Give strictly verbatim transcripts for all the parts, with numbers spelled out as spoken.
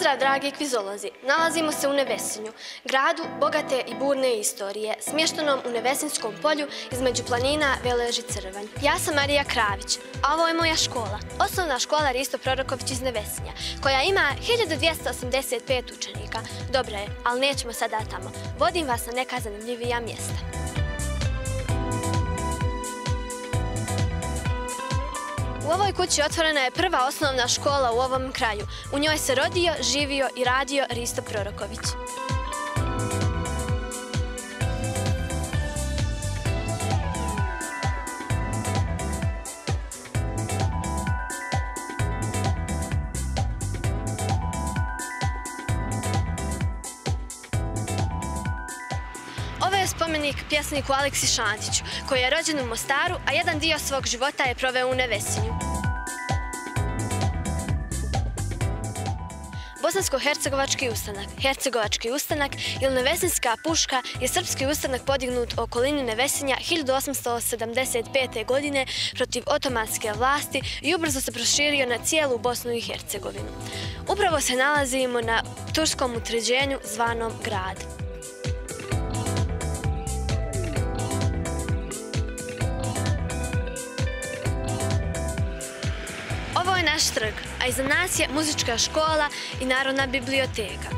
Pozdrav, dragi kvizolozi! Nalazimo se u Nevesinju, gradu bogate i burne istorije, smještenom u Nevesinskom polju između planina Velež i Crvanj. Ja sam Marija Kravić, a ovo je moja škola, osnovna škola Risto Proroković iz Nevesinja, koja ima hiljadu dvjesto osamdeset pet učenika. Dobra je, ali nećemo sada tamo. Vodim vas na neka zanimljivija mjesta. U ovoj kući otvorena je prva osnovna škola u ovom kraju. U njoj se rodio, živio i radio Risto Proroković. Ovo je spomenik pjesniku Aleksi Šantiću, koji je rođen u Mostaru, a jedan dio svog života je proveo u Nevesinju. Bosansko-hercegovački ustanak. Hercegovački ustanak ili Nevesinska puška je srpski ustanak podignut u okolini Nevesinja hiljadu osamsto sedamdeset pete. godine protiv otomanske vlasti i ubrzo se proširio na cijelu Bosnu i Hercegovinu. Upravo se nalazimo na turskom utvrđenju zvanom Grad. Ovo je naš trg, a iza nas je muzička škola i Narodna biblioteka.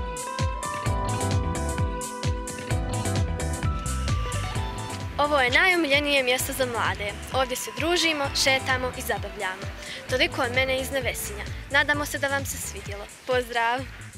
Ovo je najomiljenije mjesto za mlade. Ovdje se družimo, šetamo i zabavljamo. Toliko od mene iz Nevesinja. Nadamo se da vam se svidjelo. Pozdrav!